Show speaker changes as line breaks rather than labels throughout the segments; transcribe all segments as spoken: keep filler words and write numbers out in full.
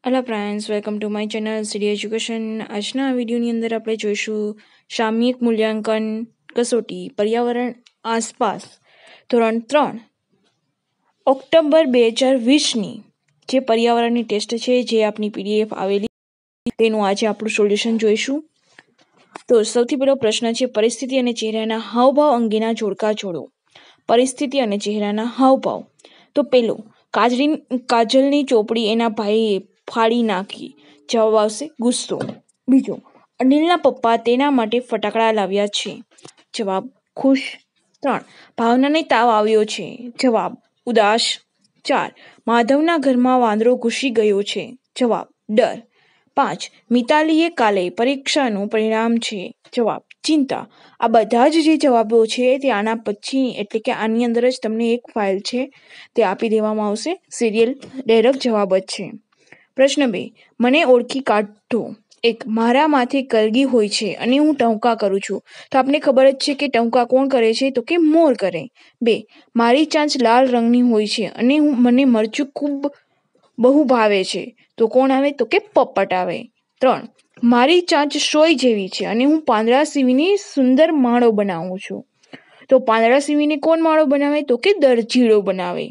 Hello friends, welcome to my channel CD education. આજના વિડીયોની અંદર આપણે જોઈશું સામયિક મૂલ્યાંકન કસોટી પર્યાવરણ આસપાસ ધોરણ ત્રણ ઓક્ટોબર બે હજાર વીસની જે પર્યાવરણની ટેસ્ટ છે, જે આપની પીડીએફ આવેલી તેનું આજે આપણું સોલ્યુશન જોઈશું. તો સૌથી પહેલો પ્રશ્ન છે, પરિસ્થિતિ અને ચહેરાના હાવભાવ અંગેના જોડકા જોડો. પરિસ્થિતિ અને ચહેરાના હાવભાવ. તો પેલું, કાજરી કાજલની ચોપડી એના ભાઈએ ફાડી નાખી. જવાબ આવશે ગુસ્સો. બીજો, અનિલના પપ્પા તેના માટે ફટાકડા લાવ્યા છે. જવાબ ખુશ. ત્રણ, ભાવનાને તાવ આવ્યો છે. જવાબ ઉદાસ. ચાર, માધવના ઘરમાં વાંદરો ઘૂસી ગયો છે. જવાબ ડર. પાંચ, મિતાલીએ કાલે પરીક્ષાનું પરિણામ છે. જવાબ ચિંતા. આ બધા જ જે જવાબો છે તે આના પછી એટલે કે આની અંદર જ તમને એક ફાઇલ છે તે આપી દેવામાં આવશે. સિરિયલ ડાયરેક્ટ જવાબ જ છે. પ્રશ્ન બે, મને ઓળખી કાઢો. એક, મારા માથે કલગી હોય છે અને હું ટહુકા કરું છું. તો આપને ખબર જ છે કે ટહુકા કોણ કરે છે, તો કે મોર કરે. બે, મારી ચાંચ લાલ રંગની હોય છે અને હું મને મરચું ખૂબ બહુ ભાવે છે. તો કોણ આવે, તો કે પોપટ આવે. ત્રણ, મારી ચાંચ સોય જેવી છે અને હું પાંદડા સીવીને સુંદર માળો બનાવું છું. તો પાંદડા સીવીને કોણ માળો બનાવે, તો કે દરજીડો બનાવે.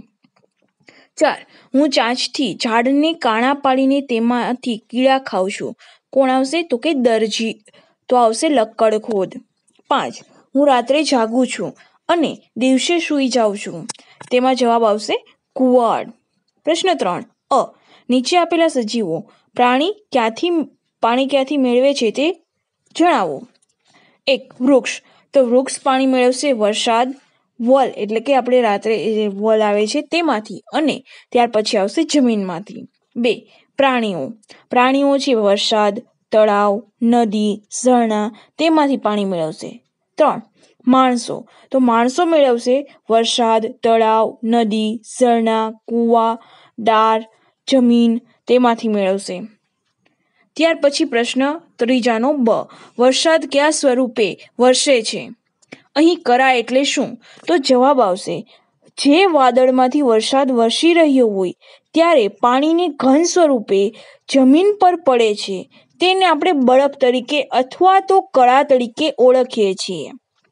ચાર, હું ચાંચથી ઝાડને કાણા પાડીને તેમાંથી કીડા ખાઉં છું. કોણ આવશે, તો કે દરજી, તો આવશે લક્કડખોદ. પાંચ, હું રાત્રે જાગું છું અને દિવસે સૂઈ જાઉં છું. તેમાં જવાબ આવશે કુવાડ. પ્રશ્ન ત્રણ અ, નીચે આપેલા સજીવો પ્રાણી ક્યાંથી પાણી ક્યાંથી મેળવે છે તે જણાવો. એક, વૃક્ષ. તો વૃક્ષ પાણી મેળવશે વરસાદ, વલ એટલે કે આપણે રાત્રે વલ આવે છે તેમાંથી, અને ત્યાર પછી આવશે જમીનમાંથી. બે, પ્રાણીઓ. પ્રાણીઓ છે વરસાદ, તળાવ, નદી, ઝરણા તેમાંથી પાણી મેળવશે. ત્રણ, માણસો. તો માણસો મેળવશે વરસાદ, તળાવ, નદી, ઝરણા, કૂવા, ડાર, જમીન તેમાંથી મેળવશે. ત્યાર પછી પ્રશ્ન ત્રીજાનો બ, વરસાદ કયા સ્વરૂપે વરસે છે. અહીં કરા એટલે શું, તો જવાબ આવશે જે વાદળમાંથી વરસાદ વરસી રહ્યો હોય ત્યારે પાણીને ઘન સ્વરૂપે જમીન પર પડે છે તેને આપણે બરફ તરીકે અથવા તો કરા તરીકે ઓળખીએ છીએ.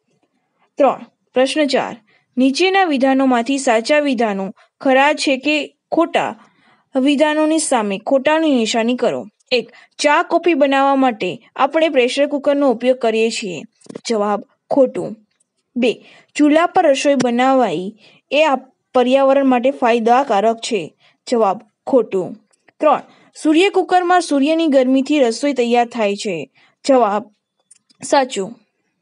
ત્રણ, પ્રશ્ન ચાર, નીચેના વિધાનોમાંથી સાચા વિધાનો ખરા છે કે ખોટા. વિધાનોની સામે ખોટાની નિશાની કરો. એક, ચા કોફી બનાવવા માટે આપણે પ્રેશર કુકરનો ઉપયોગ કરીએ છીએ. જવાબ ખોટું. બે, ચૂલા પર રસોઈ બનાવાઈ એ આ પર્યાવરણ માટે ફાયદાકારક છે. જવાબ ખોટું. ત્રણ, સૂર્ય કુકરમાં સૂર્યની ગરમીથી રસોઈ તૈયાર થાય છે. જવાબ સાચું.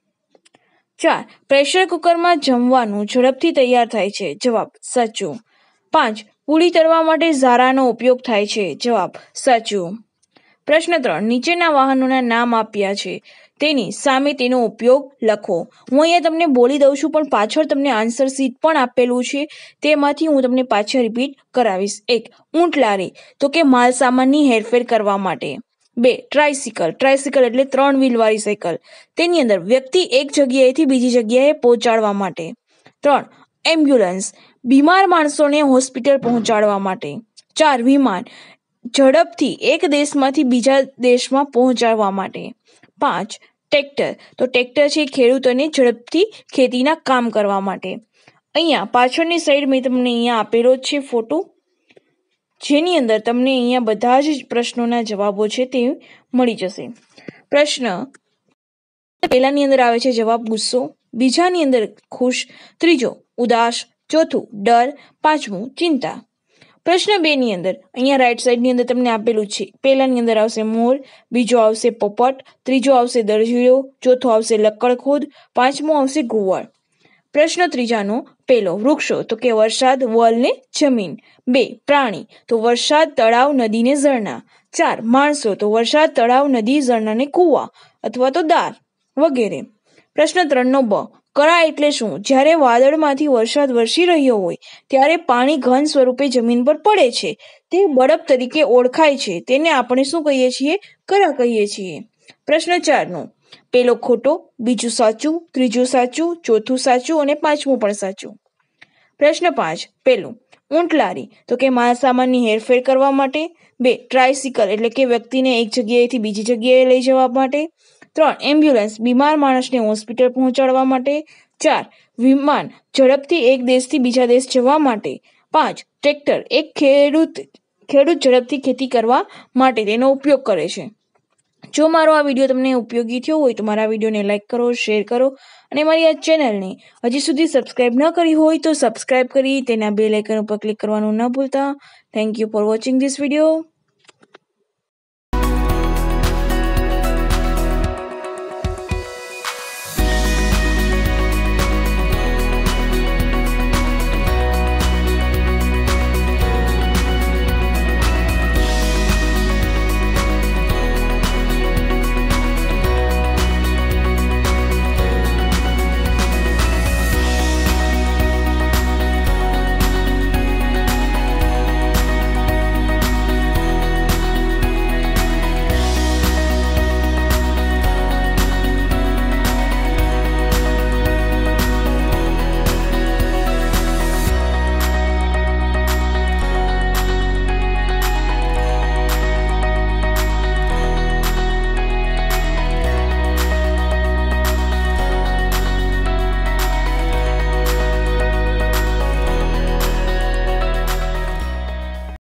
ચાર, પ્રેશર કુકરમાં જમવાનું ઝડપથી તૈયાર થાય છે. જવાબ સાચું. પાંચ, પૂરી તળવા માટે ઝારાનો ઉપયોગ થાય છે. જવાબ સાચું. પ્રશ્ન ત્રણ, નીચેના વાહનોના નામ આપ્યા છે તેની સામે તેનો ઉપયોગ લખો. હું અહીંયા તમને બોલી દઉં છું પણ પાછળ તમને આન્સર શીટ પણ આપેલું છે તેમાંથી હું તમને પાછળ રિપીટ કરાવીશ. એક, ઊંટ લારી, તો કે માલ સામાનની હેરફેર કરવા માટે. બે, ટ્રાયસિકલ. ટ્રાયસિકલ એટલે ત્રણ વ્હીલવાળી સાયકલ. તેની અંદર વ્યક્તિ એક જગ્યાએથી બીજી જગ્યાએ પહોંચાડવા માટે. ત્રણ, એમ્બ્યુલન્સ, બીમાર માણસોને હોસ્પિટલ પહોંચાડવા માટે. ચાર, વિમાન, ઝડપથી એક દેશમાંથી બીજા દેશમાં પહોંચાડવા માટે. પાંચ, ટ્રેક્ટર. તો ટ્રેક્ટર છે ખેડૂતોને ઝડપથી ખેતીના કામ કરવા માટે. અહીંયા પાછળની સાઈડ મેં તમને અહીંયા આપેલો જ છે ફોટો, જેની અંદર તમને અહીંયા બધા જ પ્રશ્નોના જવાબો છે તે મળી જશે. પ્રશ્ન પહેલાની અંદર આવે છે જવાબ ગુસ્સો, બીજાની અંદર ખુશ, ત્રીજો ઉદાસ, ચોથું ડર, પાંચમું ચિંતા. પ્રશ્ન બે ની અંદર અહીંયા રાઈટ સાઈડની અંદર તમને આપેલું છે. પહેલાની અંદર આવશે મોર, બીજો આવશે પોપટ, ત્રીજો આવશે દરજીડો, ચોથો આવશે લક્કડખોદ, પાંચમો આવશે ગુવાળ. પ્રશ્ન ત્રીજાનો પહેલો, વૃક્ષો, તો કે વરસાદ, વલ ને જમીન. બે, પ્રાણી, તો વરસાદ, તળાવ, નદી ને ઝરણા. ચાર, માણસો, તો વરસાદ, તળાવ, નદી, ઝરણા ને કૂવા અથવા તો દાર વગેરે. પ્રશ્ન ત્રણ નો બ, કરા એટલે શું. જ્યારે વાદળમાંથી વરસાદ વરસી રહ્યો હોય ત્યારે પાણી ઘન સ્વરૂપે જમીન પર પડે છે તે બરફ તરીકે ઓળખાય છે તેને આપણે શું કહીએ છીએ, કરા કહીએ છીએ. પ્રશ્ન ચાર નો પેલો ખોટો, બીજું સાચું, ત્રીજું સાચું, ચોથું સાચું અને પાંચમું પણ સાચું. પ્રશ્ન પાંચ, પેલું, ઊંટ લારી તો કે માલ સામાનની હેરફેર કરવા માટે. બે ટ્રાયસિકલ એટલે કે વ્યક્તિને એક જગ્યાએથી બીજી જગ્યાએ લઈ જવા માટે. ત્રણ એમ્બ્યુલન્સ બીમાર માણસને હોસ્પિટલ પહોંચાડવા માટે. ચાર વિમાન ઝડપથી એક દેશથી બીજા દેશ જવા માટે. પાંચ ટ્રેક્ટર એક ખેડૂત ખેડૂત ઝડપથી ખેતી કરવા માટે તેનો ઉપયોગ કરે છે. જો મારો આ વિડીયો તમને ઉપયોગી થયો હોય તો મારા વિડીયોને લાઇક કરો, શેર કરો અને મારી આ ચેનલને હજી સુધી સબસ્ક્રાઇબ ન કરી હોય તો સબસ્ક્રાઇબ કરી તેના બેલ આઇકન ઉપર ક્લિક કરવાનું ન ભૂલતા. Thank you for watching this video.